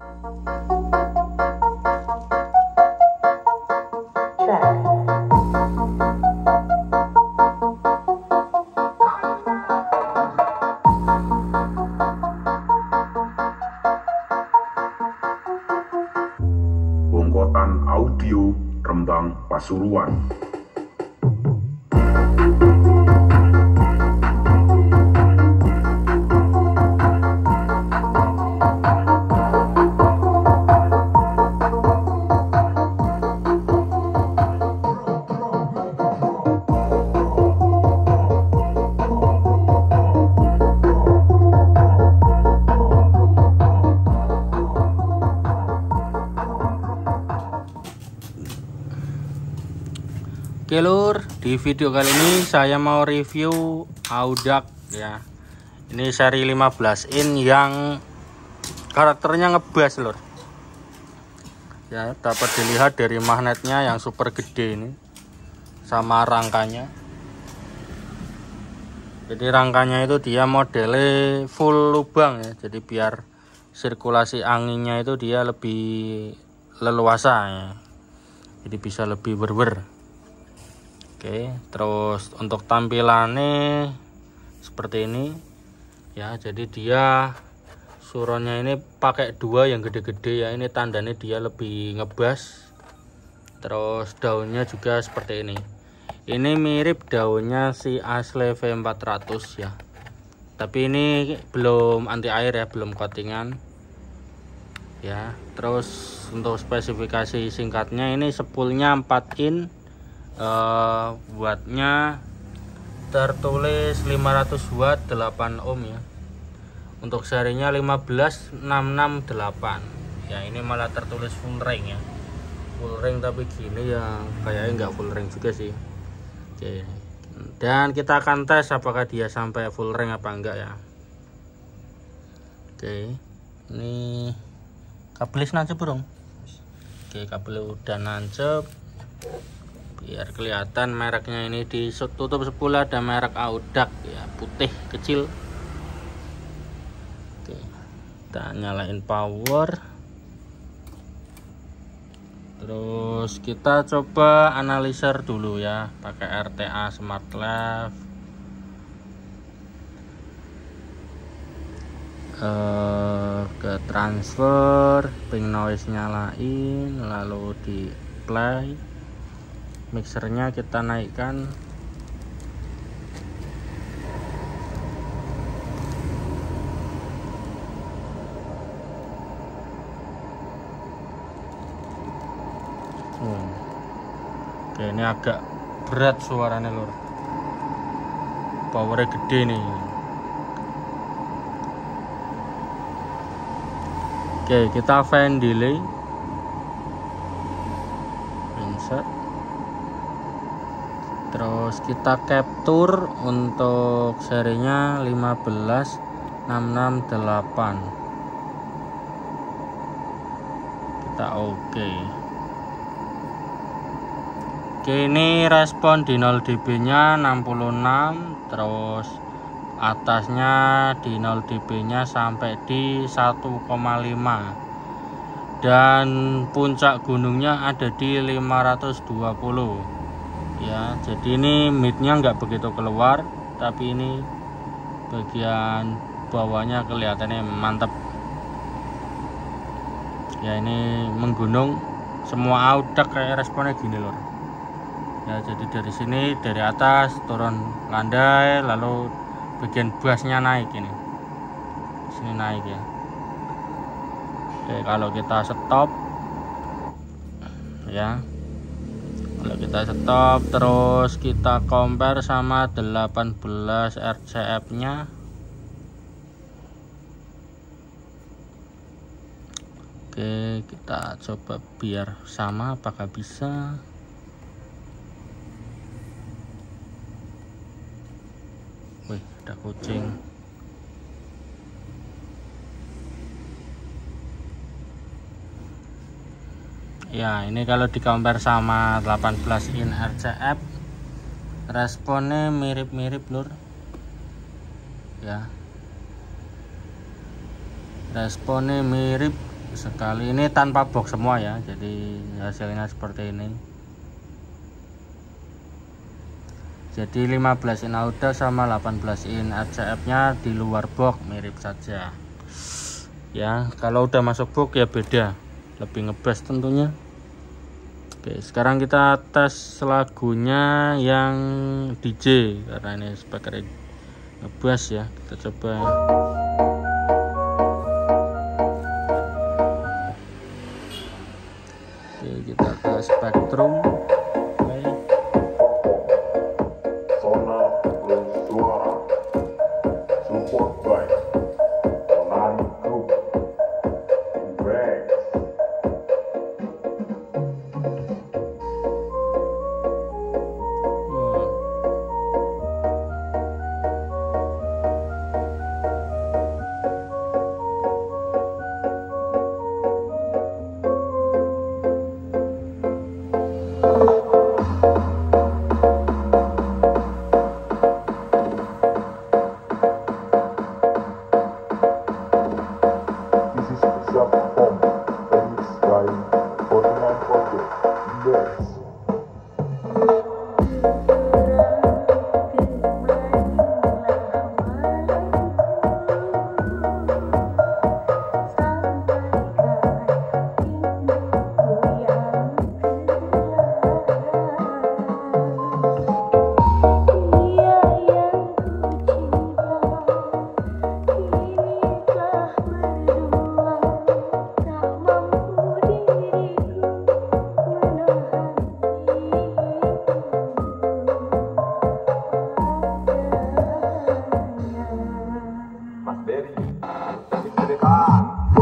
Bongkotan audio Rembang Pasuruan. Oke lur, di video kali ini saya mau review Audax ya. Ini seri 15 in yang karakternya ngebas lur. Ya, dapat dilihat dari magnetnya yang super gede ini sama rangkanya. Jadi rangkanya itu dia modelnya full lubang ya. Jadi biar sirkulasi anginnya itu dia lebih leluasa ya. Jadi bisa lebih berber. Oke, terus untuk tampilannya seperti ini ya. Jadi dia suronnya ini pakai dua yang gede-gede ya. Ini tandanya dia lebih ngebas. Terus daunnya juga seperti ini. Ini mirip daunnya si Asle V400 ya. Tapi ini belum anti air ya, belum coatingan ya. Terus untuk spesifikasi singkatnya ini spoolnya 4 in. Wattnya tertulis 500 watt 8 ohm ya. Untuk serinya 15668 ya. Ini malah tertulis full ring ya, full ring tapi gini ya, kayaknya nggak full ring juga sih. Oke, dan kita akan tes apakah dia sampai full ring apa enggak ya. Oke, ini kabelnya nancep dong. Oke, kabel udah nancep. Biar kelihatan mereknya, ini di tutup spool ada merek Audax ya, putih kecil. Oke, kita nyalain power. Terus kita coba analiser dulu ya, pakai RTA Smart Lab. Ke transfer, ping noise nyalain, lalu di play. Mixernya kita naikkan. Oke, ini agak berat suaranya lur, powernya gede nih. Oke, kita fan delay, insert. Terus kita capture untuk serinya 15668. Kita oke. Oke, ini respon di 0 dB nya 66. Terus atasnya di 0 dB nya sampai di 1,5. Dan puncak gunungnya ada di 520 ya. Jadi ini midnya nggak begitu keluar, tapi ini bagian bawahnya kelihatannya mantap ya. Ini menggunung, semua Audax kayak responnya gini lor ya. Jadi dari sini, dari atas turun landai, lalu bagian bassnya naik, ini sini naik ya. Oke, kalau kita stop ya, kalau kita stop terus kita compare sama 18 RCF nya. Oke, kita coba biar sama, apakah bisa. Wih, ada kucing. Ya, ini kalau di compare sama 18 in RCF, responnya mirip-mirip lur ya. Responnya mirip sekali. Ini tanpa box semua ya, jadi hasilnya seperti ini. Jadi 15 in auto sama 18 in RCF nya di luar box mirip saja ya. Kalau udah masuk box ya beda, lebih ngebas tentunya. Oke, sekarang kita tes lagunya yang DJ karena ini speaker ngebas ya. Kita coba. Oke, kita ke spektrum. Sonar Plus Suara. Support by Nari Group. Rex. This is special performance remixed by 49 Project. Rex. Mas Berry, sedekah.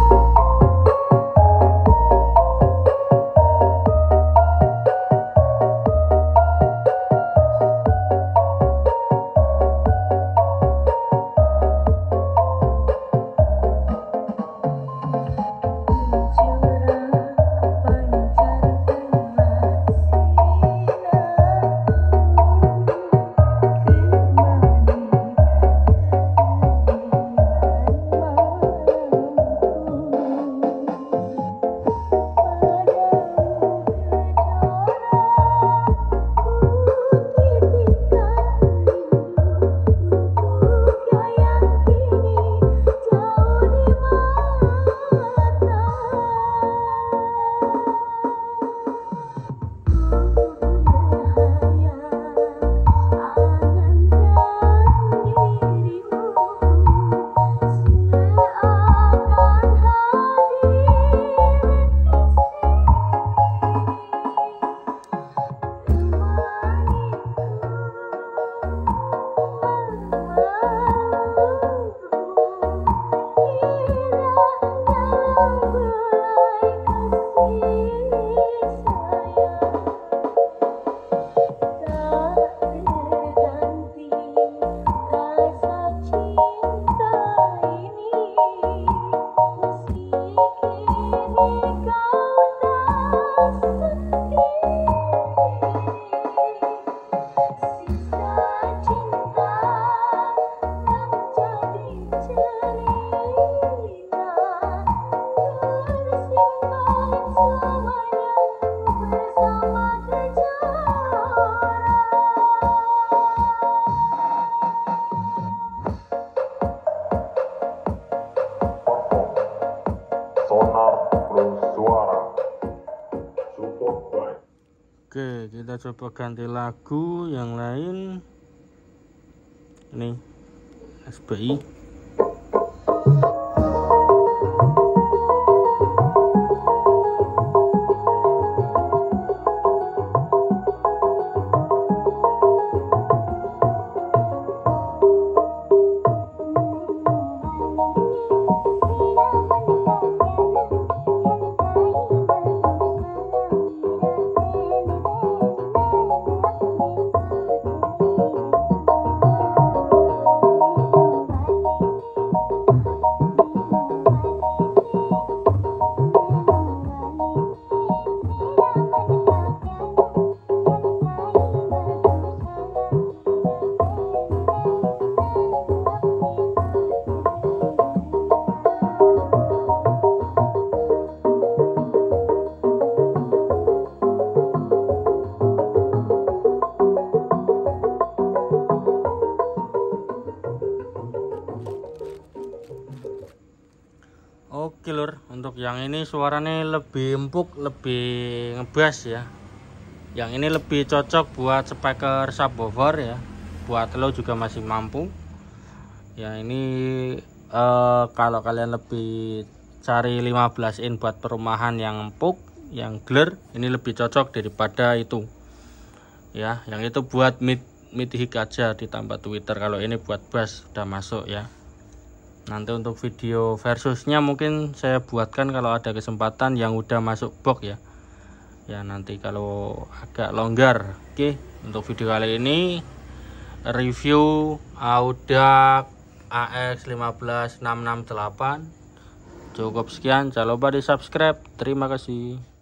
Sonar Plus Suara. Support by. Oke, kita coba ganti lagu yang lain. Ini SBI. iki lur. Untuk yang ini suaranya lebih empuk, lebih ngebas ya. Yang ini lebih cocok buat speaker subwoofer ya. Buat lo juga masih mampu. Ya ini kalau kalian lebih cari 15 in buat perumahan yang empuk, yang gler, ini lebih cocok daripada itu. Ya, yang itu buat mid hig aja ditambah tweeter. Kalau ini buat bass udah masuk ya. Nanti untuk video versusnya mungkin saya buatkan kalau ada kesempatan yang udah masuk box ya. Ya nanti kalau agak longgar. Oke, untuk video kali ini review Audax AX15668 cukup sekian. Jangan lupa di subscribe. Terima kasih.